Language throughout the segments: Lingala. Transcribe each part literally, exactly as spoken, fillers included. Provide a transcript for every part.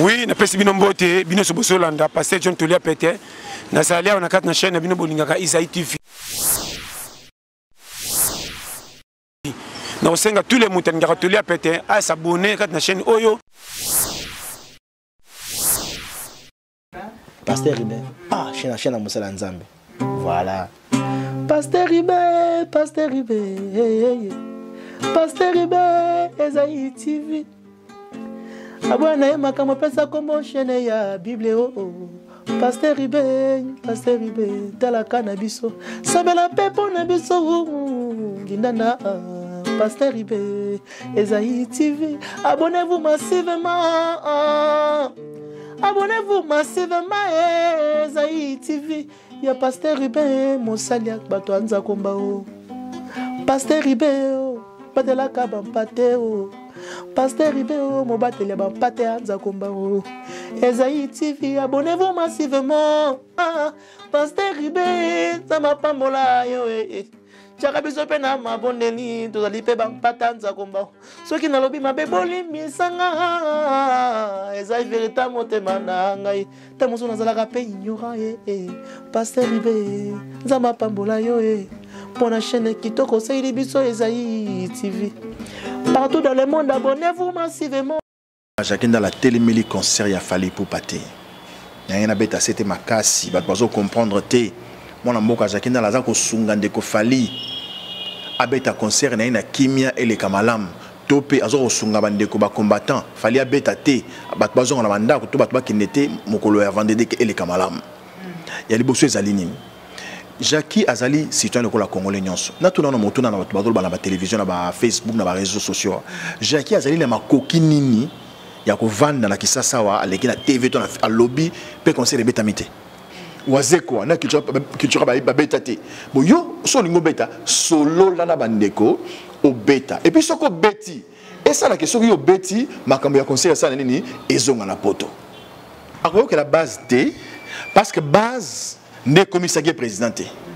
Oui, na pesi bino mbote, bino sobosolanda, pasteur John Tolia Pété. Na salia on a quatre na chaîne bino bolingaka Isaïe T V. Na osenga tous les moutons ngaka Tolia Pété à s'abonner quatre na chaîne Oyo. Pasteur Ribé. Ah, chaîne na chaîne Mosala Nzambe. Voilà. Pasteur Ribé, Pasteur Ribé. Hey, hey. Pasteur Ribé, Isaïe T V. Abwana ye makamo pesa kombo chaîne ya Bible oh. Pasteur Ribé, Pasteur Ribé, talaka na biso. Sabela pepo na biso. Gindana Pasteur Ribé, Isaïe T V. Abonnez-vous massivement. Abonnez-vous massivement Isaïe T V. Ya Pasteur Ribé, Mosaliak bato anza komba o. Pasteur Ribé, batela ka bampate o. Pasteur Ribé, mon batela bampate anza komba o. Isaïe T V, abonnez-vous massivement. Ah, Pasteur Ribé, ça m'a pas mola yo eh. Chaka biso pe na mabondeli to zali pe bampate anza komba. Soki na lobi mabe boli misanga. Isaïe véritable motema na ngai. Ta moso na zalaka pe ignorant eh. Pasteur Ribé, ça m'a pas mola yo eh. Pour la chaîne Kitoko, c'est Ibiso Isaïe T V. Partout dans le monde, abonnez-vous massivement. Jacques dans la télémélie concert, il a fallu pour pâter. Il y a un bête c'était ma casse, il va pas comprendre té. Moi, je suis Jacques dans la zone Sungande ko fali. Abeta concert, il y a une kimia et les kamalam. Topé azo sunga bande ko ba combattant. Fali abeta té. Bat bazon na banda ko to bat ba kinete mokolo ya vendede et les kamalam. Il y a les bossu zalini. Jackie Azali, citoyen de la Congolais nyonso. Na tuna na motuna na bato ba la télévision na Facebook na ba réseaux sociaux. Jackie Azali na makokinini ya ko vanda na kisasa wa aleki na T V to na lobby pe conseil de betamité. Wazeko na culture culture ba beta te. Bo yo so lingo beta solo la na bandeko o beta. Et puis soko beti. Et ça la question yo beti makambo ya conseil ça nini ezonga na poto. Ako que la base T parce que base ne commissaire président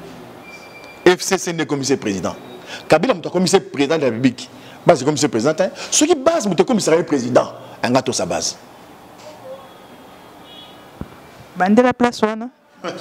F C C ne commissaire président Kabila est commissaire président de la République base commissaire président ce qui base est commissaire président un gâteau sa base bande la place wana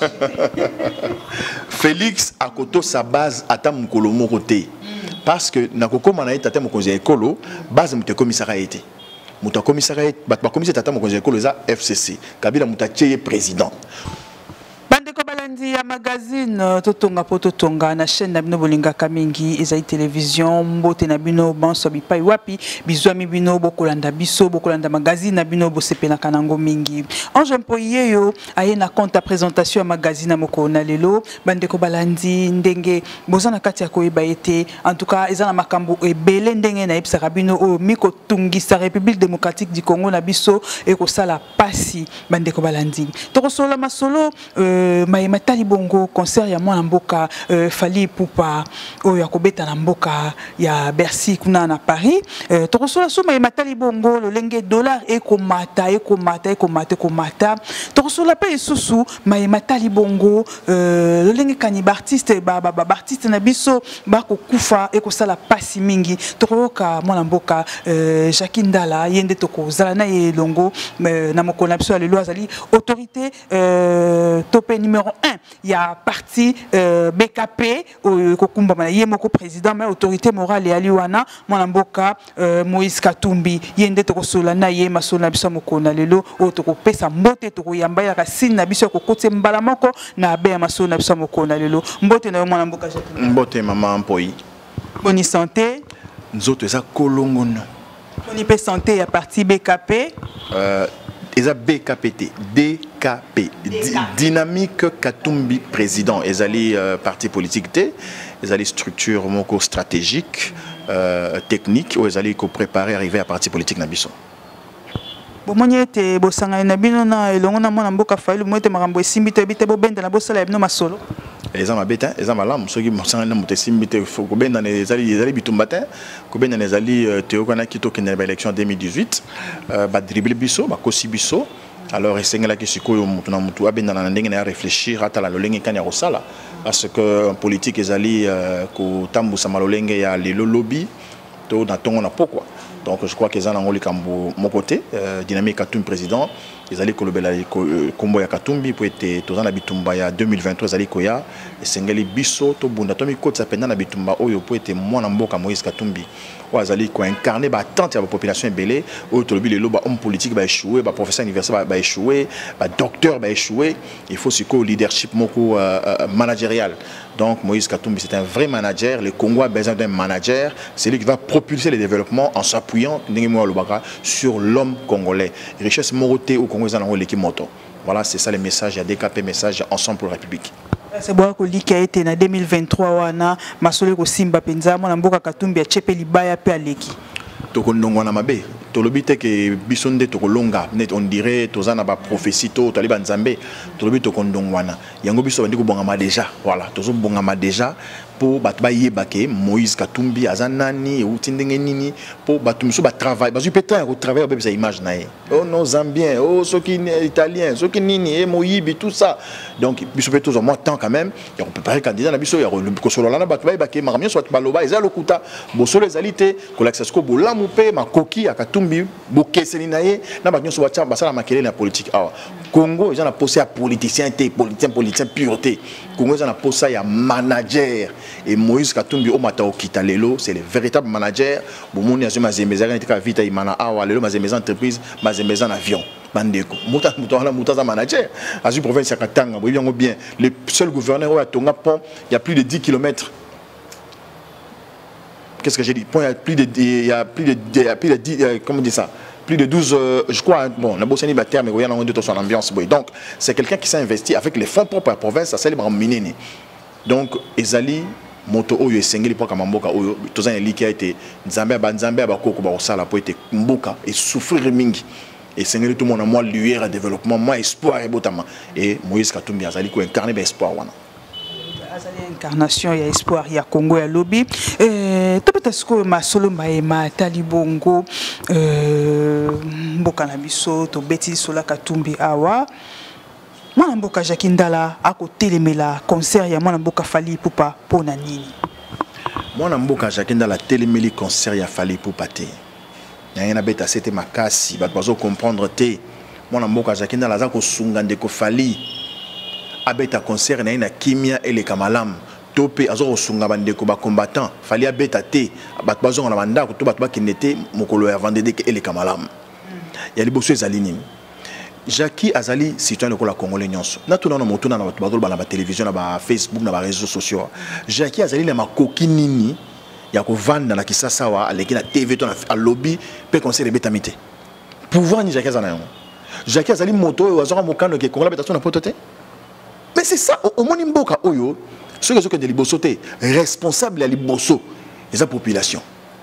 Félix a koto sa base ata mukolo mokote parce que na kokoma na ita temo conseiller écolo base est commissaire été muta commissaire bat ba commissaire tata mo conseiller écolo za F C C Kabila muta tcheye président Bandeko balandi ya magazine totonga po totonga na chaîne na bino bolinga kamingi ezai télévision mbote na bino banso bipai wapi bizwami bino bokolanda biso bokolanda magazine na bino bosepena kanango mingi Ange Mpoye yo aye na compte présentation ya magazine moko na lelo bandeko balandi ndenge bozana kati ya koyeba ete en tout cas ezana makambo ebele ndenge na ebisaka bino o miko tungisa République démocratique du Congo na biso e ko sala pasi bandeko balandi tokosola masolo euh, Maïma Talibongo concert ya mwana mboka euh, Fali Poupa oyo akobeta na mboka ya Bercy kuna na Paris euh, tokosola so Maïma Talibongo le lenge dollar ekomata ekomata ekomata ekomata tokosola pe isusu Maïma Talibongo euh, le lenge kaniba artiste ba ba, ba artiste na biso ba ko kufa ekosala pasi mingi tokoka mwana mboka euh, Jacques Ndala yende tokozala na ye longo euh, na mokona biso ya lelo azali autorité euh, top numéro un, il y a parti euh, B K P, au Kokumba, il y a mon président, mais autorité morale et aliwana, mon amboka Moïse Katumbi, il y a une dette solana, il y a ma solana bisa mokona lelo, otoko pesa mbote toko yamba ya kasine na bisa ko kote mbala moko na be ma solana bisa mokona lelo, mbote na mon amboka Jacques. Mbote maman Mpoyi. Bonne santé. Nous autres ça kolongono. Bonne paix santé à parti B K P. Euh Eza B K P T, D K P, Dynamique Katumbi président. Ezali euh, parti politique T, ezali structure moko stratégique, euh, technique, ou ezali ko préparer arriver à parti politique nabiso. Bon monié te bosanga na bino na elongo na mona mboka failu moite makambo esimbite bite bo benda na bosala bino masolo. Les hommes habitent, les hommes alam, ceux qui m'ont sangé dans mon tessimité, faut que ben dans les alliés, les alliés bitumbatin, que ben dans les alliés théokana qui toquent dans l'élection deux mille dix-huit, bah dribble biso, bah kosi biso, alors c'est là que c'est quoi, on a mutu ben dans la ndenge na réfléchir à la lolenge kanya rosala, parce que en politique les alliés, que tambu samalolenge ya le lobby, to na tongo na pourquoi. Donc je crois qu'ils ont engolé mon côté, euh, Dynamique Katumbi président, ils allaient kolobela kombo ya Katumbi pour être tous en habitumba ya deux mille vingt-trois allait koya et sengeli biso to bunda to mi côté ça pendant habitumba oyo pour être moi na mboka Moïse Katumbi. Ou azali ko incarner ba tante ya population belé ou to lobi lelo ba homme politique ba échouer, ba professeur universitaire ba échouer, ba docteur ba échouer, il faut ce ko leadership moko euh, euh, managérial. Donc Moïse Katumbi c'est un vrai manager, le Congo a besoin d'un manager, c'est lui qui va propulser le développement en s'appuyant sur l'homme congolais. Richesse Moroté au Congo, l'équipe moto. Voilà, c'est ça le message, il y a D K P message ensemble pour la République. C'est bon que li qui a été en deux mille vingt-trois wana masole ko simba penza mona mboka Katumbi a chepe libaya pe aleki. Tokondongo na mabe tolobi te ke bisonde tokolonga net on dirait tozana ba prophétie to taliban nzambe tolobi tokondongwana yango biso bandi ko bongama déjà voilà tozo bongama déjà pour batba yebake Moïse Katumbi azanani outi ndenge nini pour batumso ba travail bazu petan ko travailler ba bisa image nae oh non zambien oh soki italien soki nini et moyibi tout ça donc biso peto zo moi temps quand même ya ko préparer candidat na biso ya ko solo lana batba yebake maramien soit baloba eza lokuta bo solo ezalité ko l'accès ko bolamu pe makoki ya Katumbi bokeseni nae na ba nyonso bacha basala makelele na politique awa Congo ils ont la posé à politicien té politicien politicien pureté Congo ils ont la posé à manager. Et Moïse Katumbi au Matao Kitalelo, c'est le véritable manager. Bomoni a ma zemeza quand vita imana awa lelo ma zemeza entreprise, ma zemeza avion. Bandeko. Muta muta la muta manager. Azu province ya Katanga, vous bien. Le seul gouverneur au Tonga Pont, il y a plus de dix kilomètres. Qu'est-ce que j'ai dit? Pont, il y a plus de il y a plus de il y a plus de dix, comment on dit ça? Plus de douze, euh, je crois, bon, on a bossé à terme, mais il y a un de son ambiance. Donc, c'est quelqu'un qui s'est investi avec les fonds propres à la province, ça s'est miné. Donc, Ezali, moto oyo esengeli poka mamboka oyo tozana eli qui a été nzambe ba nzambe ba koko ba osala po été mboka et souffrir mingi et sengeli tout monde moi lueur à développement moi espoir et botama et Moïse Katumbi azali ko incarner ba espoir wana azali incarnation ya espoir ya Congo ya lobby euh to peut-être que masolo maema talibongo euh mboka na biso to beti sola Katumbi awa Mwana mboka Jackie Ndala ako telemela concert ya mwana mboka Fally Ipupa pona nini? Mwana mboka Jackie Ndala telemeli concert ya Fally Ipupa te. Y'a beta c'était makasi, bat bazo comprendre te. Mwana mboka Jackie Ndala za ko sunga ndeko Fally. Abeta concert na ina kimia ele kamalam. Topé azo ko sunga bandeko ba combattant. Fally abeta te. Bat bazo na banda ko to bat ba kinete mokolo ya vendredi ke ele kamalam. Ya liboso ezalini. Jackie Azali citoyen de la Congolais nyonso. Na tuna na motuna na batolo ba na télévision na ba Facebook na ba réseaux sociaux. Jackie Azali na makoki nini ya ko vanda na kisasa wa aleki na T V to na lobby pe conseil betamité. Pouvoir ni Jackie Azali. Jackie Azali moto o azora mokano ke Congolais betation na pototé. Mais c'est ça au moni mboka oyo ceux que ceux que de libosoté responsable ya liboso les population.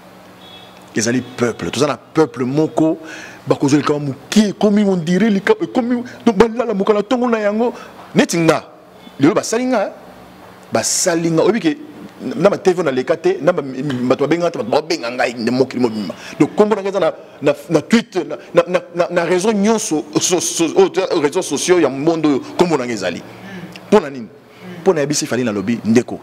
Les alliés peuple, tout ça na peuple moko bakozeli comme qui comme on dirait les comme donc là la mokala tongo na yango netinga lelo ba salinga ba salinga obi ke na ma T V na lekate na bato benga to ba benga ngai ne mokili mobimba donc kombo na na na na tweet na na na réseau nyonso réseaux sociaux ya monde kombo na ngezali pona nini pona yebisi Fally na lobby ndeko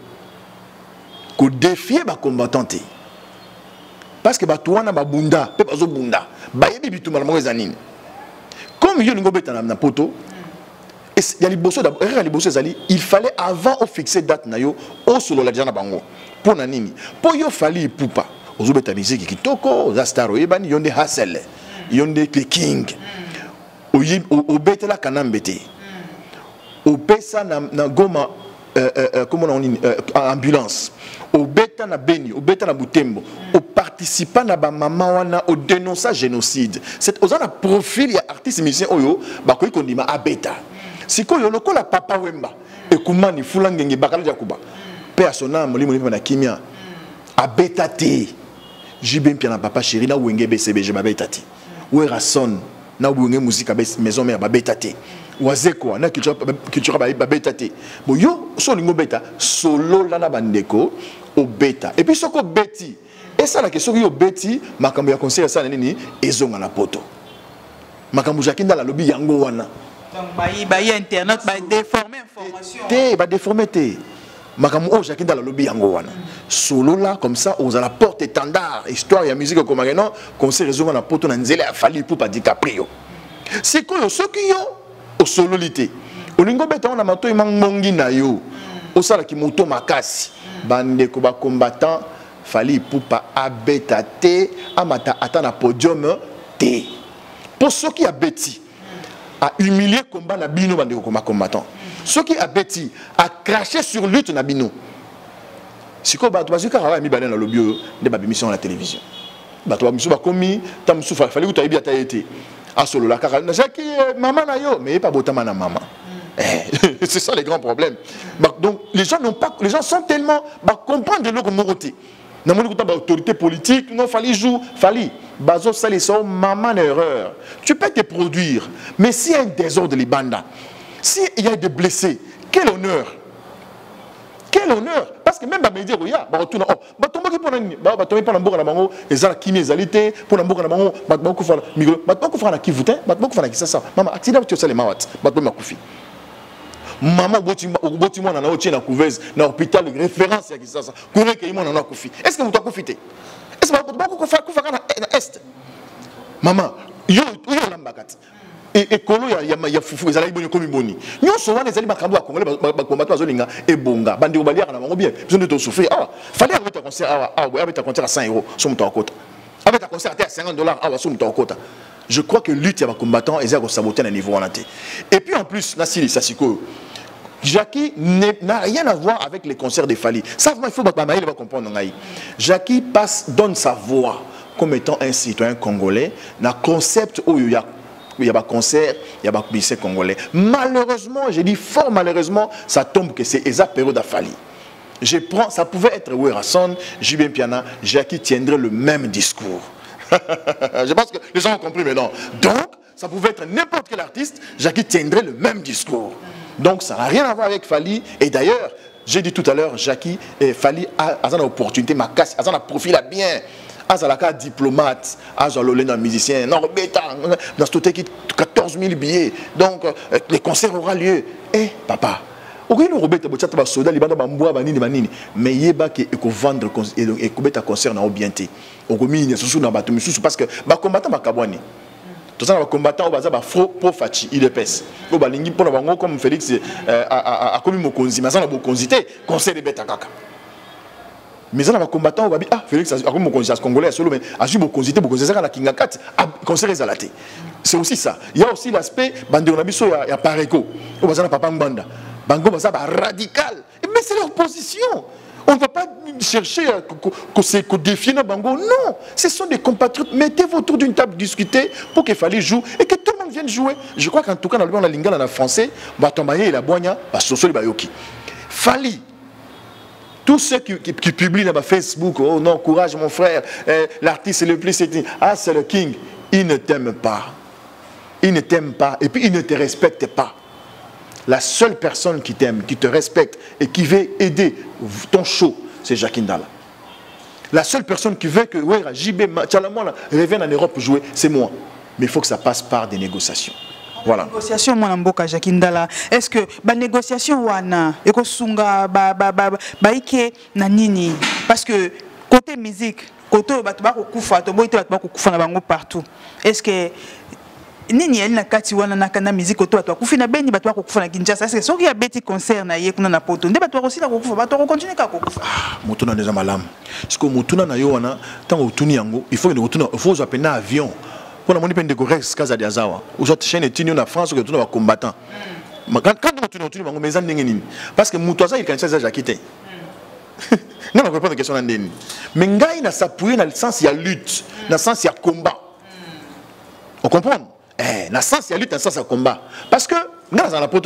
ko défier ba combattant parce que batouana ba bunda pe bazo bunda ba yebi bituma na moza nini comme yo lingo beta na poto et il y a les bosso d'abord les bosso zali il fallait avant au fixer date na yo au solo la jana bango pour na nini pour yo Fally Ipupa ozo beta musique kitoko za star oyebani yonde hustle yonde the king oyi o beta la kanambete o pesa na na goma euh, euh, comment on dit euh, ambulance au beta na beni au beta na butembo au participant na ba mama wana au dénonçage génocide c'est aux ana profil ya artiste musicien oyo ba ko ikondima abeta siko yo lokola papa wemba e kumani fulangenge bakala jakuba persona molimo na kimia abeta te jibem pia na papa chéri na wenge B C B G babeta te wera son na wenge musique maison mère babeta te wazeko na culture culture ba beta te bo yo so lingo beta solo la na bandeko o beta et puis soko beti et ça la question yo beti makambo ya conseil ça nini ezonga na poto makambo Jackie Ndala lobby yango wana donc ba yi ba yi internet ba déformer information te ba déformer te Makamu oh Jackie dans la lobby yango wana. Solo là comme ça aux à la porte étendard histoire ya musique comme non concert réseau na poto na nzela a fallu pour pas DiCaprio. C'est quoi ceux qui yo au sololité. Olingo beta on a mato imangongi na yo. Au sala ki moto makasi. Bande ko ba combattant fallait pour pas abeta te amata atana podium te. Pour ceux qui a bêti à humilier combat na bino bande ko combattant. Ceux qui a bêti à cracher sur lutte na bino. Si ko ba to bazuka rawa mi balé na lobby de ba émission à la télévision. Ba to ba musu ba komi tam musu fa fallait que tu aies bien ta été. À solo la car na Jackie maman na yo mais pas botama na maman. C'est ça les grands problèmes. Donc les gens n'ont pas, les gens sont tellement bah, comprendre de leur moralité. Dans mon autorité politique, non fallait jouer, fallait. Bazo ça les sont maman erreur. Tu peux te produire, mais s'il y a un désordre les bandas, s'il y a des blessés, quel honneur, quel honneur. Parce que même bah me dire oui, bah retourne oh, bah tomber pour un, bah bah tomber pour un bourg na bango, les ala qui mesalité pour un bourg na bango, bah bah ku fala, migro, bah bah ku fala qui voûte, bah bah ku fala qui ça ça. Maman, accident tu sais les mawat, bah bah ma kufi. Maman boti moi na otie na couveuse na hôpital de référence ya kisasa courir que moi na kufi est-ce que vous doit profiter est-ce que vous doit ko fa ko fa na est maman yo yo lambakati et et kolo ya ya ya fufu ezala iboni komi boni nyo so wana ezali makambo ya congolais ba combattre azolinga ebonga bandi ko baliaka na bango bien besoin de te souffrir ah fallait avec ta concert ah ah avec ta concert à cent euros sur mon kota avec ta concert à cinquante dollars ah sur mon kota. Je crois que lutte ya ba combattant ezali ko saboter na niveau wana te. Et puis en plus Nasili Sassiko Jackie n'a rien à voir avec les concerts de Fali. Ça, il faut que comprendre. Jackie passe, donne sa voix comme étant un citoyen congolais dans le concept où il y a il y a un concert, il y a un lycée congolais. Malheureusement, j'ai dit fort malheureusement, ça tombe que c'est Esa période à Fali. Je prends, ça pouvait être Werrason, Jibin Piana, Jackie tiendrait le même discours. Je pense que les gens ont compris maintenant. Donc, ça pouvait être n'importe quel artiste, Jackie tiendrait le même discours. Donc ça n'a rien à voir avec Fali. Et d'ailleurs, j'ai dit tout à l'heure, Jackie et Fali a une opportunité, ma casse, a un profil bien. A un diplomate, a un musicien, non, dans ce qui quatorze mille billets. Donc les concerts auront lieu. Eh, papa, mais il y a qui vendre et que concert n'a bien été. Parce que les combattants sont tous les combattants sont pro fachi I D P S. Comme Félix a commis mon consi, mais ça n'a pas consité, conseil de bêta kaka. Mais ça n'a pas combattant, ah Félix a commis mon consi, congolais solo, mais a joué mon consité, mon conseil à la Kingakat, conseil résalté. C'est aussi ça. Il y a aussi l'aspect, bande on a biso ya pareko, on va papa mbanda, bango baza radical. Mais c'est leur position. On ne va pas chercher à se défier nos bangos. Non, ce sont des compatriotes. Mettez-vous autour d'une table, discuter pour qu'il fallait jouer et que tout le monde vienne jouer. Je crois qu'en tout cas, dans le lingala, dans le français, Batombaye et la Boigna, Sosoli Bayoki. Fali. Tous ceux qui, qui, qui publient dans Facebook, oh non, courage mon frère, eh, l'artiste est le plus, c'est ah, c'est le king. Il ne t'aime pas. Il ne t'aime pas et puis il ne te respecte pas. La seule personne qui t'aime, qui te respecte et qui veut aider ton show, c'est Jackie Ndala. La seule personne qui veut que ouais, J B Tchalamona revienne en Europe jouer, c'est moi. Mais il faut que ça passe par des négociations. Voilà. Négociation, mon amboka Jackie Ndala. Est-ce que la négociation wana eko sunga ba ba ba ba ike na nini? Parce que côté musique, côté batba ko kufa, to boite batba ko kufa na bango partout. Est-ce que nini yali na kati wana na kana musique auto batwa kufina beni batwa ko kufa na Kinshasa est-ce que soki ya beti concert na ye kuna na poto nde batwa aussi la ko kufa batwa ko continuer ka ko kufa ah mutuna déjà malamu parce que mutuna na yo wana tango utuni yango il faut que mutuna il faut appeler un avion pour la moni pende ko rex kaza dia zawa aujourd'hui chaîne etini na France que tuna ba combattant quand quand mutuna utuni bango meza ndenge nini parce que mutu aza il kanisa za Jackie non on répond à question ndeni mais ngai na s'appuyer dans le sens il y a lutte dans le sens il y a combat on comprend. Eh, na sens il y a lutte, na sens il y a combat. Parce que, dans la poto,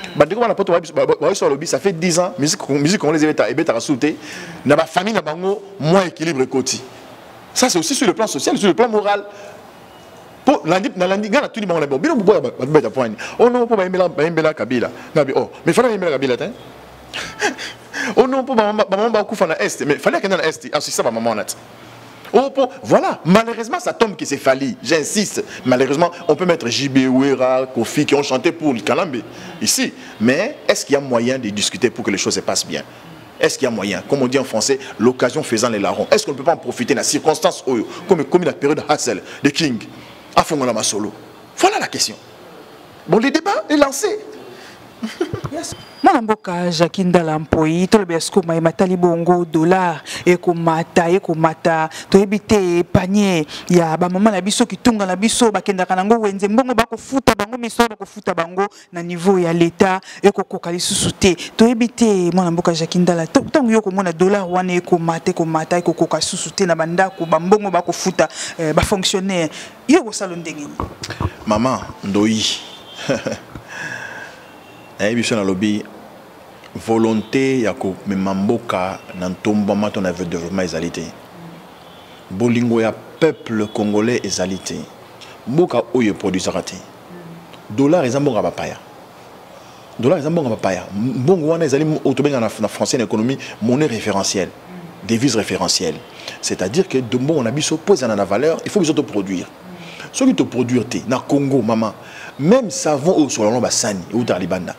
ça fait dix ans, musique musique congolaise est bête sauté, dans ma famille, na bango, moins équilibre côté. Ça c'est aussi sur le plan social, sur le plan moral. Pour lundi, na lundi, gana tout le monde est bon. Bien au bout, bête point. Oh non, pour Bembela, Bembela Kabila. Nabi, oh, mais il fallait Bembela Kabila, hein. Oh non, pour maman, maman ba kufa na est, mais il fallait que na est, ah c'est ça maman nat. Oh, pour, voilà, malheureusement ça tombe que c'est Fali, j'insiste. Malheureusement, on peut mettre J B, Wera, Kofi qui ont chanté pour le Kalambe ici. Mais est-ce qu'il y a moyen de discuter pour que les choses se passent bien? Est-ce qu'il y a moyen, comme on dit en français, l'occasion faisant les larrons? Est-ce qu'on ne peut pas en profiter de la circonstance comme, comme la période Hassel de King à Fongola Solo? Voilà la question. Bon, le débat est lancé. Yes. Mwana mboka Jakinda Lampoi to le besko mai matali bongo dollar e ko mata e ko mata to ebite panier ya ba mama na biso kitunga na biso bakenda kanango wenze mbongo bako futa bango miso bako futa bango na niveau ya l'état e ko kokali susute to ebite mwana mboka Jakinda la tango yo ko mona dollar wana e ko mata e ko mata e ko koka susute na banda ko bambongo bako futa eh, ba fonctionnaire yo ko salon ndengeni maman ndoi et puis sur le lobby volonté ya ko memamboka na ntombama ton avait développement ezalité bolingo ya peuple congolais ezalité mboka oyo produisera te dollar ezambonga bapaya dollar ezambonga bapaya mbongo wana ezali otobenga na français na économie monnaie référentielle devise référentielle c'est-à-dire que de bon on a biso poser na valeur il faut biso to produire ce qui te produire te na Congo maman même savon au sur la basani ou talibanda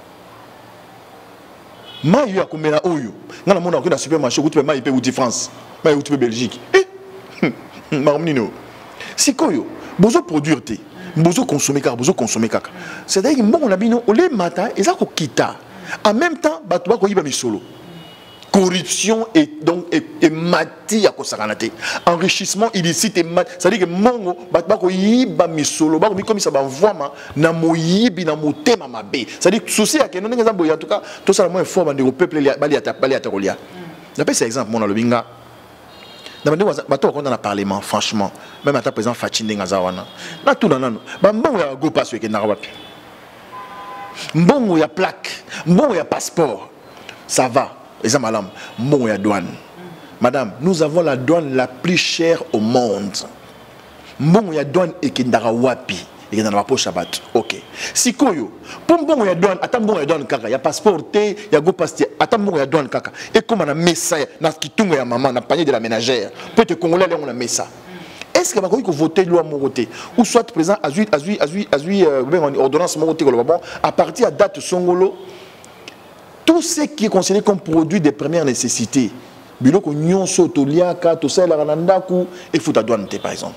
ma yo akomela oyo ngana mona ko na supermarché ko tu ma ipe uti France ma uti Belgique eh marmino sikoyo bozo produire te bozo consommer car bozo consommer kaka c'est-à-dire que bon on a bino o le matin et ça ko kita en même temps bato ba ko yiba misolo corruption et donc et, et mati ya ko sakanate enrichissement illicite et mati c'est-à-dire que mongo bato ba ko yiba misolo ba ko mi comme ça ba voima na moyibi na motema mabe c'est-à-dire souci ya que non ngeza boya en tout cas tout ça moins fort bande au peuple bali ata bali ata kolia d'après cet exemple mon lobinga na bande bato ko dans le parlement franchement même ata président Fachi Ngazawana na tout na nano ba mbongo ya go passe ke na wapi mbongo ya plaque mbongo ya passeport ça va. Bon, ya douane. Madame, nous avons la douane la plus chère au monde. Bon, ya douane et qui ndara wapi et qui ndara poche abat. Ok. Si koyo, pour bon ya douane, attends bon ya douane kaka, ya passeport té, ya go passe, attends bon ya douane kaka. Et comme on a messa, na kitunga ya maman, na panier de la ménagère. Peut être congolais on a messa. Est-ce que vous voter loi Moroté ou soit présent à zui à zui à zui à zui ordonnance Moroté bon à partir à date songolo tout ce qui est considéré comme produit de première nécessité, biloko nyonso toliaka to ça la randaku et futa douane par exemple.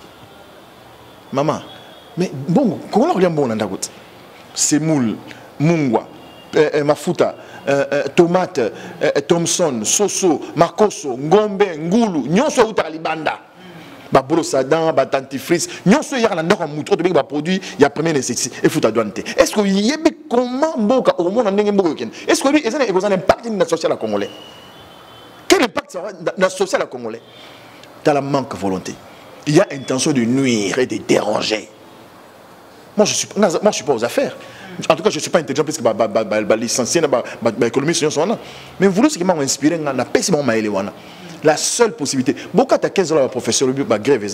Maman, mais bon, comment on regarde bon nandaku? Semoule, mungwa, euh, euh, mafuta, euh, euh, tomate, euh, Thomson, soso, makoso, ngombe, ngulu, nyonso uta libanda. Ba brossadan, ba dentifrice, nyonso ya na ndako muto to ba produit ya première nécessité et futa douane. Est-ce que yebe comment mboka au monde ndenge mboka yokene? Est-ce que y a un impact dans la société congolais? Quel impact ça va dans la société congolais? Dans la manque de volonté. Il y a intention de nuire et de déranger. Moi je suis moi je suis pas aux affaires. En tout cas, je ne suis pas intelligent parce que je suis licencié dans l'économie. Mais vous voulez ce qui m'a inspiré dans la paix, c'est mon maïle. La seule possibilité. Beaucoup de quinze ans, professeur, il y a grève.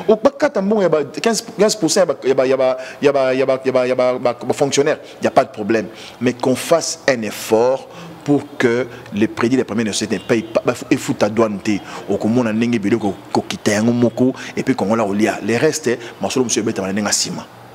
quinze pour cent, il y a fonctionnaires. Il n'y a pas de problème. Mais qu'on fasse un effort pour que les prédits des premières nécessités ne payent pas. Il faut ta douane. Au commun, on a n'engagé billet qu'on quitte un moko et puis qu'on l'a oublié. Les restes, monsieur monsieur Beta, on a n'engagé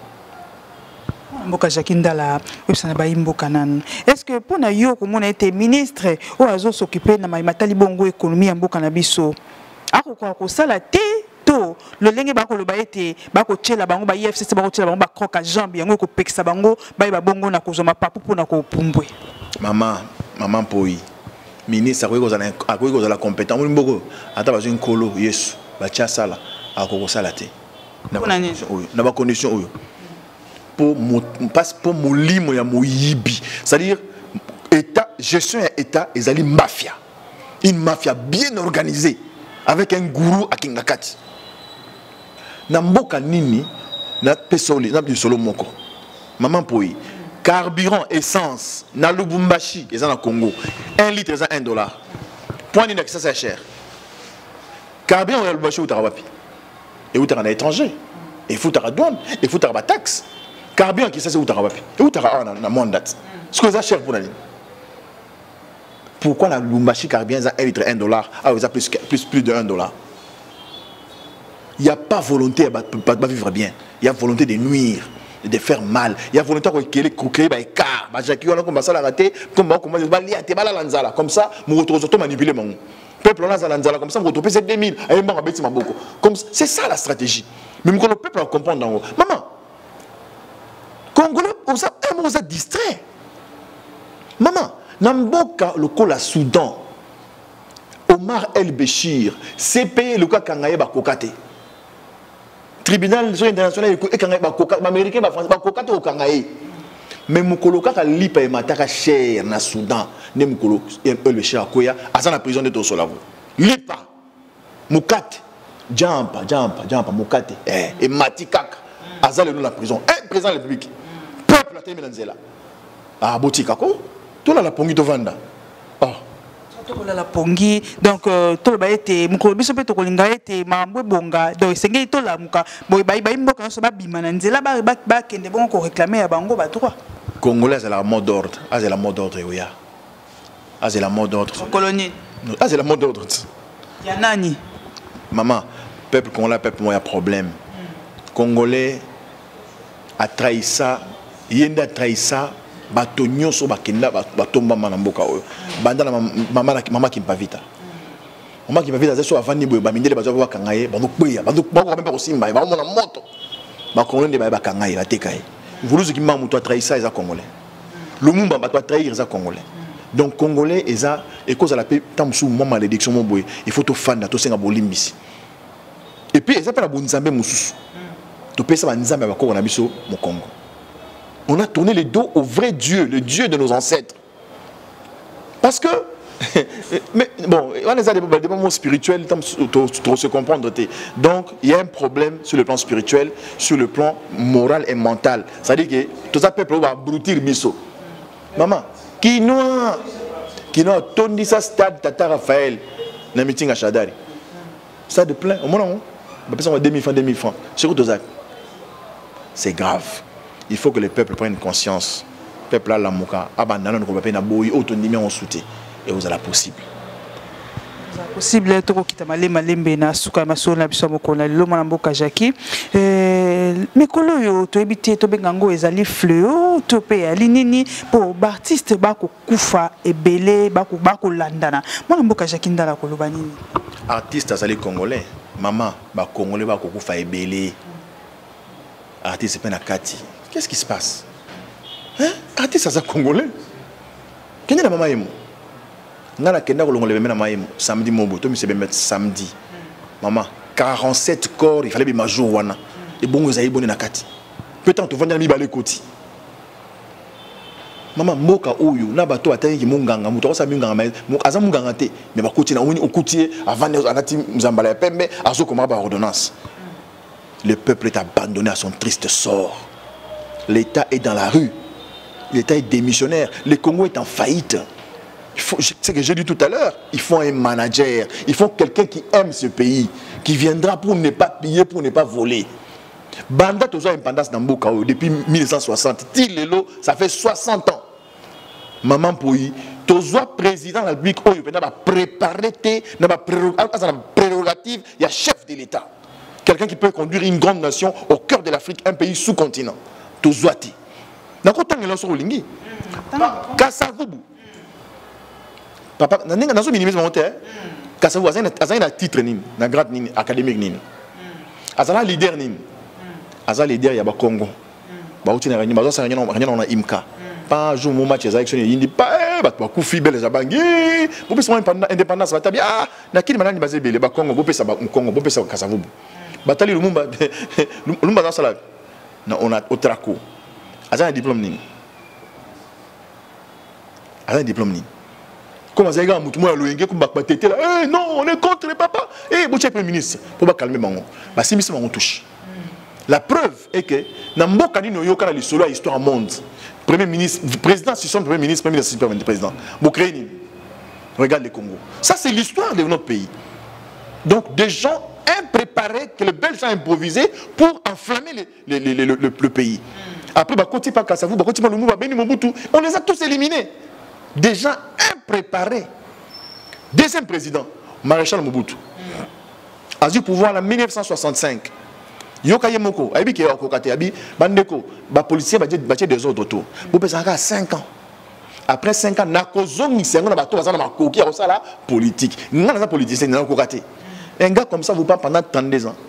Mboka Jakinda la est-ce que pour na yo comme on a été ministre ou azo s'occuper na matali bongo économie ya mboka na biso akoko ko sala te to le lenge ba ko lo ba ete ba ko tshela bango ba I F C C ba ko tshela bango ba croque jambe yango ko pekisa bango ba ba bongo na kozoma papu pour na ko pumbwe maman maman poi ministre akoki kozala akoki kozala compétent mo mboko ata ba une kolo yesu ba tcha sala akoko sala te na ba condition oyo pour passe pour molimo ya moyibi, c'est-à-dire état gestion ya état ezali mafia, une mafia bien organisée avec un gourou à Kingakati. Na mboka nini na pesoli na bisolo moko maman poi carburant essence na Lubumbashi eza na Congo un litre eza un dollar point nini ça c'est cher carburant ya Lubumbashi utara wapi et utara na étranger et futara douane et futara ba taxe carburant qui ça c'est utara wapi et utara na monde date ce que ça cher pour nani pourquoi la Lubumbashi carburant eza un litre un dollar ah eza plus plus plus de un dollar. Il n'y a pas volonté de vivre bien. Il y a volonté de nuire. de faire mal. Il y a volontaire qui est créé par écart. Jacques, on a commencé à rater, comme on commence à lire, comme ça, mon retour manipuler mon peuple, on a lanzala comme ça, on retrouve ces deux mille, comme c'est ça la stratégie. Mais le peuple va comprendre en haut. Maman, Congolais, on s'est distrait. Maman, Namboka, le col à Soudan, Omar El Béchir, C P le cas Kangaye Bakokate. Tribunal international, américain, Bakokate au Kangaye. Mais Moukolo Kaka lipa et mataka cher na Soudan, ne Moukolo El Béchir Akoya, à la prison de Tosolavo. Lipa, Moukate, Jampa, Jampa, Jampa, Moukate, et Matikak, à la prison. Un président de la République, peuple la Téménanzela. Ah, Botikako, tout là la pongi de Vanda. La pongi donc tout le bail était mukolo biso pe to kolinga était mambo bonga donc sengei to la muka boy bayi bayi mboka so ba bimananzela ba ba ba kende bon ko réclamer ya bango ba droit congolais c'est la mot d'ordre ah c'est la mot d'ordre oya ah c'est la mot d'ordre colonie ah c'est la mot d'ordre ya nani maman peuple congolais peuple moi y a problème congolais a trahi ça yenda trahi ça bato nyonso bakenda batomba mana mboka oyo banda na mama mama Kimpavita mama Kimpavita zeso avandi boye bamindele bazo bakangaye bando kweya bando bako même pas kosimba ba mona moto ba congolais ba bakangaye batekaye vuluzu ki mamu to trahir ça eza congolais lumumba ba to trahir eza congolais donc congolais eza et cause à la paix tamsu mo malédiction mo boye il faut to fanda to senga bolimbisi et puis eza pa la bonzambe mususu to pesa ba nzambe ba ko na biso mo Congo. On a tourné le dos au vrai Dieu, le Dieu de nos ancêtres. Parce que, mais bon, on a des moments spirituels, pour se comprendre. Donc, il y a un problème sur le plan spirituel, sur le plan moral et mental. C'est-à-dire que tout ça, peuple va broutir biso. Maman, qui nous qui nous tourné ça stade Tata Raphaël, dans le meeting à Chadari. Ça de plein, au moins, on va deux mille francs, deux mille francs. C'est grave. Il faut que le peuple prenne conscience. Le peuple a la mouka, abandonne le peuple na boyi autonomie en soutien et vous allez possible. Possible to ko kita malema lembe na suka masona biso mokona lelo mwana mboka Jackie euh mikolo yo to ebité to bengango ezali fleur to pe ali nini po artiste ba ko kufa ebele ba ko ba ko landana mwana mboka Jackie ndala ko loba nini artiste azali congolais maman ba congolais ba ko kufa ebele artiste pe na kati. Qu'est-ce qui se passe? Hein? Artiste ça congolais. Quelle est la maman yemo? Nana kenda ko longole na maman samedi mobo to mi se mettre samedi. Maman quarante-sept corps il fallait be majour wana. Et bongo za ibone na kati. Peut-être to vendre mi balé koti. Maman moka oyo na bato ataki munganga muto sa munganga mais aza munganga te mais ba koti na oni okutier avant anati mzambala pembe azo koma ba ordonnance. Le peuple est abandonné à son triste sort. L'État est dans la rue. L'État est démissionnaire. Le Congo est en faillite. C'est ce que j'ai dit tout à l'heure. Il faut un manager. Il faut quelqu'un qui aime ce pays, qui viendra pour ne pas piller, pour ne pas voler. Banda toujours indépendance dans Mbokao depuis mille neuf cent soixante. Tilelo, ça fait soixante ans. Maman Pouyi, toujours président de la République, il a préparé, il a prérogative, il y a chef de l'État. Quelqu'un qui peut conduire une grande nation au cœur de l'Afrique, un pays sous-continent. Tozwati. Nako tangela so lingi. Kasavubu. Papa, nanga nazo minimisme monté. Kasavubu azana azana titre nini, na grade nini, académique nini. Azana leader nini. Azana leader ya ba Congo. Ba uti na rani, bazo sa rani na imka. Pas jour mon match za action yindi pa ba ba kufi bele za bangi. Bo pesa indépendance ba tabia. Ah, na kini manani bazé bele ba Congo, bo pesa ba Congo, bo pesa Kasavubu. Batali Lumumba Lumumba za sala. On a au traco. Azan un diplôme nini. Azan un diplôme nini. Comment ça y est, moi loenge comme ba tete là. Eh non, on est contre les papas. Eh bon chef ministre pour pas calmer bango. Ba si misi bango touche. La preuve est que na mboka ni no yo kana li solo histoire monde. Premier ministre, président si son premier ministre, premier ministre, premier président. Bokre nini. Regarde le Congo. Ça c'est l'histoire de notre pays. Donc des gens impréparés que les Belges ont improvisé pour enflammer le, le, le, le, le, le pays. Après, bah, quand il pas Kassavou, bah, quand il pas Lumumba, Beni Mobutu, on les a tous éliminés. Des gens impréparés. Deuxième président, Maréchal Mobutu, a eu pouvoir en mille neuf cent soixante-cinq. yoka yemoko abi ke okokate abi bandeko ba policier ba ba des ordres autour vous pensez à cinq ans après cinq ans na kozongi sengo na bato bazana makoki ya sala politique ngana za politicien na okokate un gars comme ça vous pas pendant trente-deux ans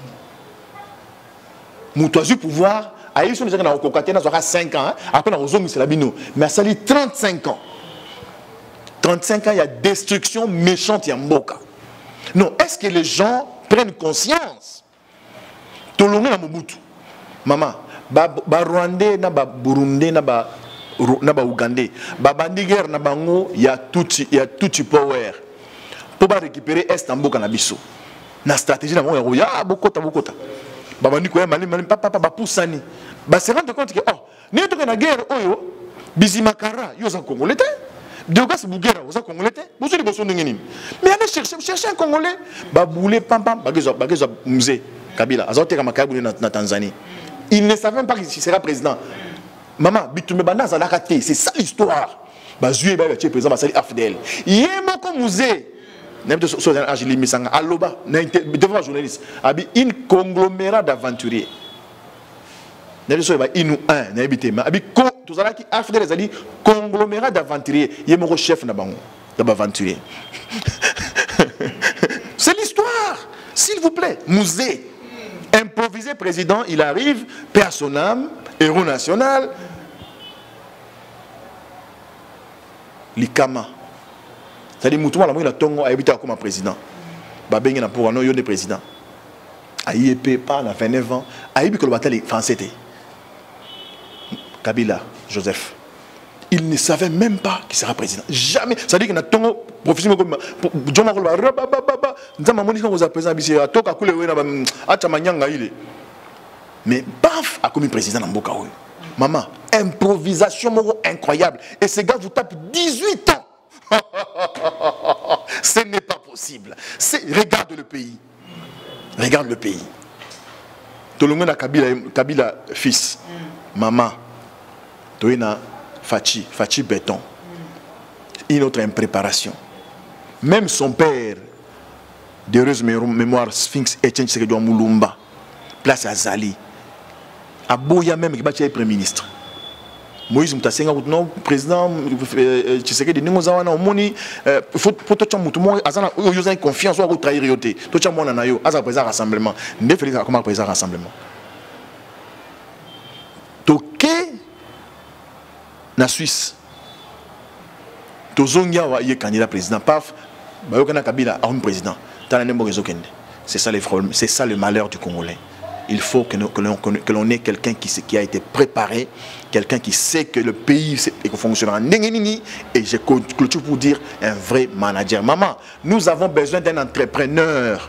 muto azu pouvoir ayi so na okokate na zoka cinq ans après na kozongi c'est la bino mais ça li trente-cinq ans trente-cinq ans il y a destruction méchante ya mboka non est-ce que les gens prennent conscience tolonge na Mobutu maman ba ba Rwandais na ba Burundais na ba na ba Ougandais ba bandi guerre na bango ya tout ya tout power pour ba récupérer est en mboka na biso na stratégie na bango ya bokota bokota ba bandi ko ya mali mali papa papa poussani ba se rendre compte que oh ni to na guerre oyo bizimakara yo za congolais de gars bougera aux congolais vous allez bosser ngeni mais allez chercher chercher un congolais ba boulé pam pam ba gezo ba gezo musée Kabila, azote kama Kabila na Tanzanie. Il ne savait même pas qu'il sera président. Maman, bitume banda za nakate, c'est ça l'histoire. Ba zué ba le président Basali Afdel. Yemo ko musée. N'importe so so Angeli Misanga aloba, devant journaliste. Abi une conglomérat d'aventuriers. N'importe so ba inu un, n'habité ma abi ko tozala ki Afdel ezali conglomérat d'aventuriers. Yemo ko chef na bango, d'aventuriers. C'est l'histoire. S'il vous plaît, musée. Improvisé président, il arrive, perd son âme, héros national. Likama. C'est-à-dire, Moutouma, il a tongo, a habité comme président. Babengé n'a pour un nom de président. A I E P, pas, à vingt-neuf ans. A I E P, que le bataille français. Kabila, Joseph. Il ne savait même pas qu'il sera président. Jamais. C'est-à-dire qu'il a tongo, professeur comme John Marolo, mais baf, a commis président dans Mboka. Maman, improvisation incroyable. Et ces gars vous tapent dix-huit ans. Ce n'est pas possible. Regarde le pays. Regarde le pays. Tout le monde a Kabila, Kabila fils. Maman, tu as Fachi, Fachi béton. Une autre impréparation. Même son père, d'heureuse mémoire, Sphinx Etienne Tshisekedi Moulumba, place à Zali. À Boya même, qui est premier ministre. Moïse Moutasenga, non, président Tshisekedi, nous avons un moni, il faut que tout le monde ait confiance ou trahir. Tout le monde a eu un présent rassemblement. Ne fait comment présent rassemblement. Toké, na Suisse. Tozongia wa yé candidat président paf bayokana Kabila a un président c'est ça les c'est ça le malheur du Congolais. Il faut que nous, que l'on que l'on ait quelqu'un qui qui a été préparé, quelqu'un qui sait que le pays fonctionnera et je clôture pour dire un vrai manager. Maman, nous avons besoin d'un entrepreneur.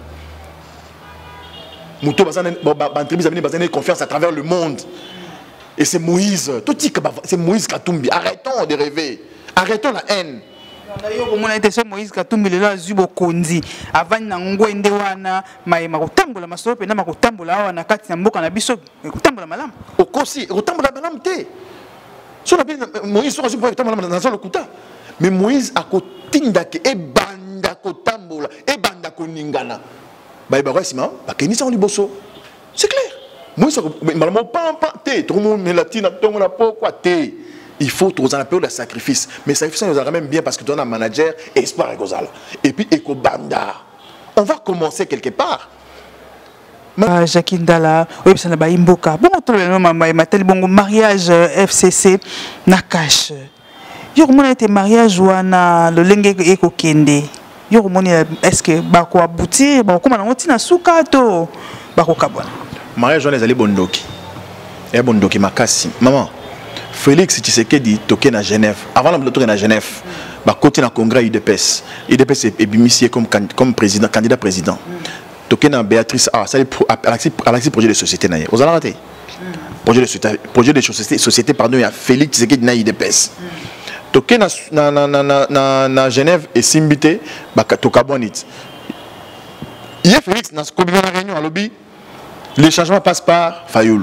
Mouto bazana bazana confiance à travers le monde. Et c'est Moïse, c'est Moïse Katumbi. Arrêtons de rêver. Arrêtons la haine. D'ailleurs, on a été sur Moïse Katumbi, le là, Zubo Kondi. Avant, on a été wana, mais ma kotambola, ma soeur, ma kotambola, on a quatre namboka na biso, kotambola malam. Au Kosi, kotambola malam té. Sur la Moïse, sur la kotambola malam, dans le kouta. Mais Moïse a kotinda ke e banda kotambola, e banda koningana. Bah, bah, ouais, c'est marrant. Bah, qu'est-ce qu'on liboso? C'est clair. Moïse, malam pas pas té. Tout le monde met la tina, tout le monde a pourquoi té. Il faut tous un peu de sacrifice. Mais ça nous a même bien parce que tu as un manager et espoir et Gozala. Et puis Eko Banda. On va commencer quelque part. Ah, Jacqueline Dala, oui, c'est la Baimboka. Bon, tout le monde m'a dit bon mariage F C C Nakash. Yo comment était mariage ou na le lenge Eko Kende. Yo comment est-ce que bako aboutir, bon comment on tina sukato bako kabona. Mariage on est allé bondoki. Et bondoki makasi. Maman. Félix Tshisekedi toqué à Genève. Avant de toquer à Genève, bah côté na congrès I D P S. I D P S est bénéficié comme comme président, candidat président. Toqué na Béatrice ah ça Alexis projet de société na. Vous allez rater. Projet de société, projet de société, société pardon, il y a Félix Tshisekedi na I D P S. Toqué na na na na na na Genève et Simbité bah toka bonit. Il y a Félix na ko na réunion à lobby. Le changement passe par Fayoul.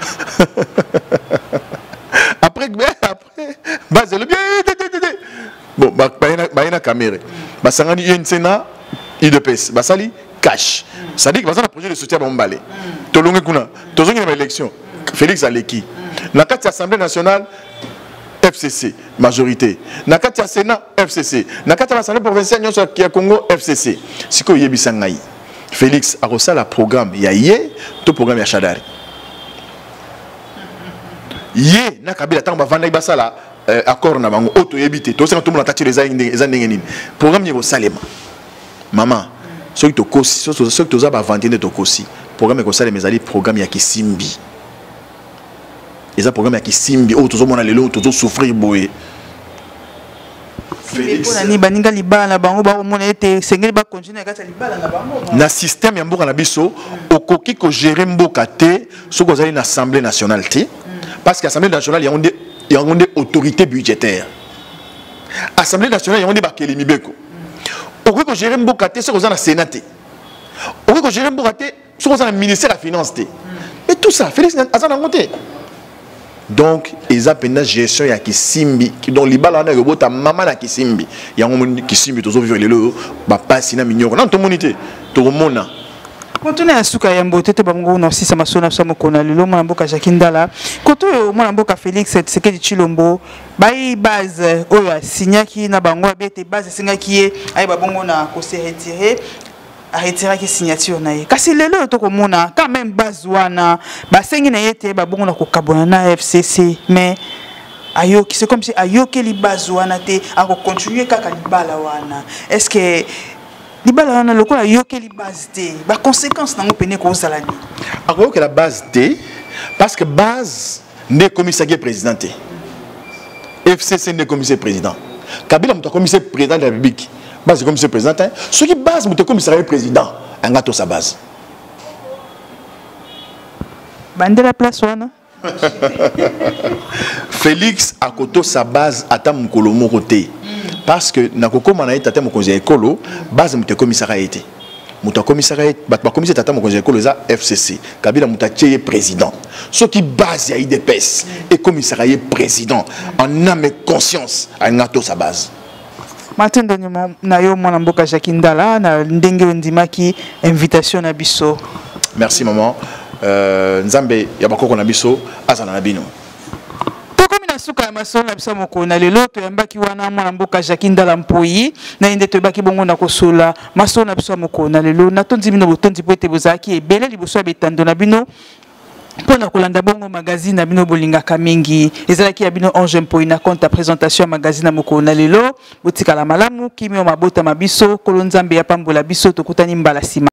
Après, après, bah c'est le bien. Bon, bah, bah, il y a une caméra. Bah, ça a une Sénat, I D P S. Bah, ça, cash. ça dit que dans un projet de soutien à Bombale tolongi kuna tozongi na élection Félix Aleki na kati l'Assemblée nationale F C C majorité na kati ya Sénat F C C na kati ya l'Assemblée provinciale nyonso ya Congo F C C siko yebisa ngai Félix a reçu le programme ya yé to programme ya Chadari yé na kabila tanga bavanda basala accord na bango auto yebité to sanga to mona tati les andenge nini programme ni salema maman ceux qui te kosi ceux qui te ba vendre de to kosi programme ko salema ezali programme ya kisimbi eza programme ya kisimbi o to zo mona lelo to zo souffrir boye Félix ni baninga libala bango ba mona ete sengeli ba continuer kata libala na bango na système ya mboka na biso okoki ko gérer mboka te soko zali na assemblée nationale te parce que l'Assemblée nationale, il y a une autorité budgétaire. L'Assemblée nationale, il y a une bakeli mibeko. On peut gérer un bokaté sur le Sénat. On peut gérer un bokaté sur le ministère de la Finance. Et tout ça, Félix Azan a monté. Donc, ils ont une gestion ya kisimbi qui dont libala na robota maman na kisimbi. Il y a un kisimbi to zo vivre le lo ba passer na minyo. Non to monité, to mona. Kontone ya suka ya mbote te bango na sisa masona sa mokona lelo mwana mboka Jakindala koto mwana mboka Félix Tshisekedi Tshilombo bai base oyo signaki na bango bete base singaki ye ai babongo na ko se retirer a retirer ki signature na ye kasi lelo to komona quand même base wana basengi na yete babongo na ko kabona na F C C mais ayo c'est comme si ayo ke li base wana te a ko continuer kaka libala wana est-ce que libala na lokola yoke li base té ba conséquence nango pene ko salani ako que la base té parce que base ne commissaire président F C C ne commissaire président Kabila muta commissaire président de la République base commissaire président ce qui base muta commissaire président angato sa base bandela place wana Félix a koto sa base ata mukolo moko té parce que na kokoma na tata mokonzi ekolo base muta commissariat été muta commissariat ba commissaire tata mokonzi ekolo za F C C Kabila muta tié président ce qui base ya I D P S et commissariat président en âme et conscience a ngato sa base Martin Donyuma na yo mwana mboka Jakindala na ndenge ndimaki invitation na biso. Merci maman. Euh Nzambe ya bakoko na biso azana na bino. Suka ya masolo bisa mokona lelo to yambaki wana mwana mboka Jakindala Mpoyi na inde to baki bongo na kosola masolo na bisa mokona lelo na tondi bino botondi po ete bozaki ebele liboso ya betando na bino pona kolanda bongo magazine na bino bolingaka mingi ezalaki ya bino Ange Mpoyi na compte à présentation ya magazine na mokona lelo botika la malamu kimio mabota mabiso kolonzambe ya pambola biso tokutani mbala sima.